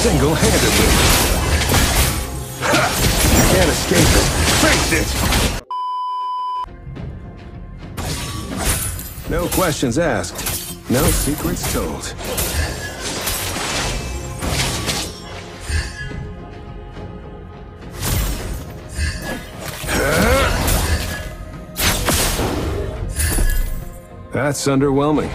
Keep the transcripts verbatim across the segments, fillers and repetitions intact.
Single-handedly. You can't escape it. Face it! No questions asked. No secrets told. That's underwhelming.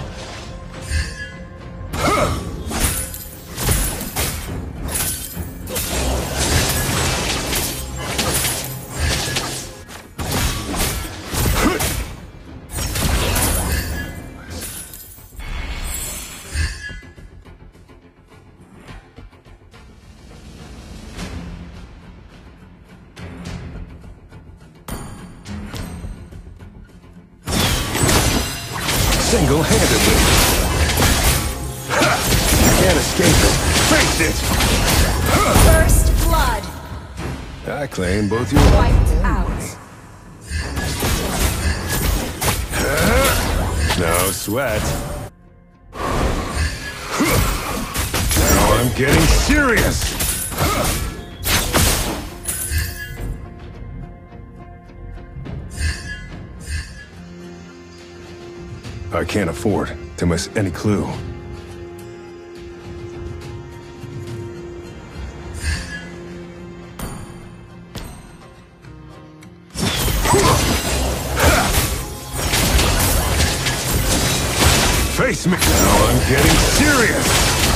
Single-handedly. You can't escape it. Face it! First blood. I claim both your Wiped out. No sweat. Now I'm getting serious. I can't afford to miss any clue. Face me! Now I'm getting serious!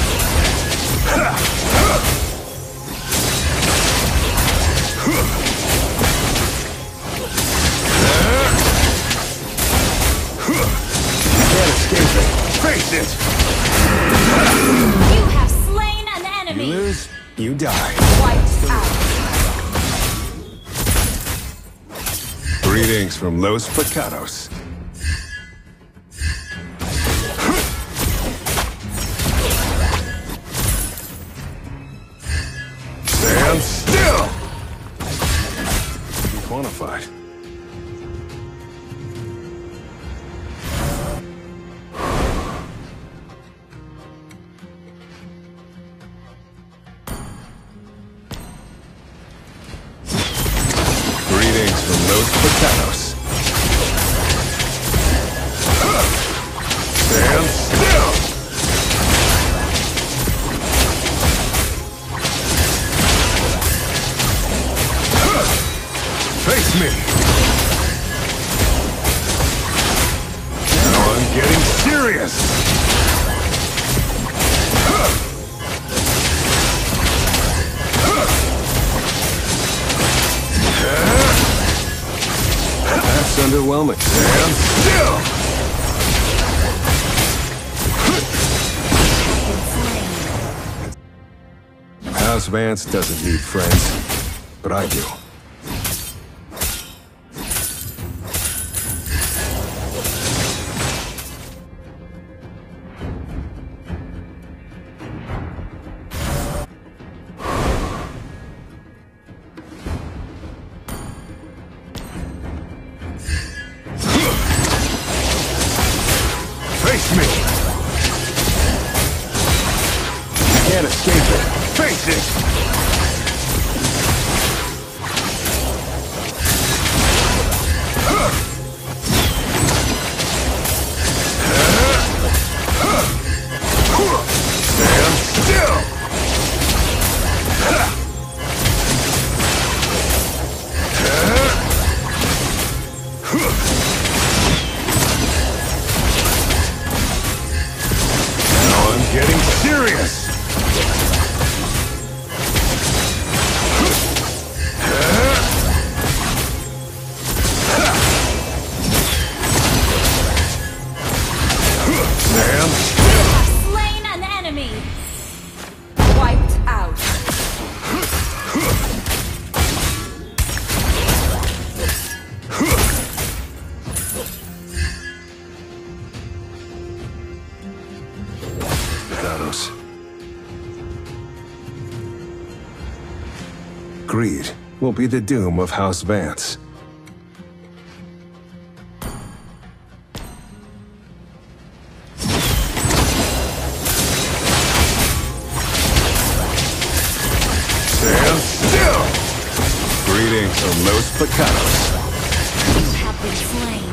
Can't escape it. Face it! You have slain an You enemy. lose, you die. Wiped out. Greetings from Los Pecados. Stand still! To be quantified. Greetings from Los Pecados. Stand still! Face me! Now I'm getting serious! That's underwhelming. Stand still! House Vance doesn't need friends, but I do. Face me! You can't escape it. Face it! Stand still! Now I'm getting serious! Stand You have slain an enemy. Wiped out. Thanos. Greed will be the doom of House Vance. son los pecados. You have been slain.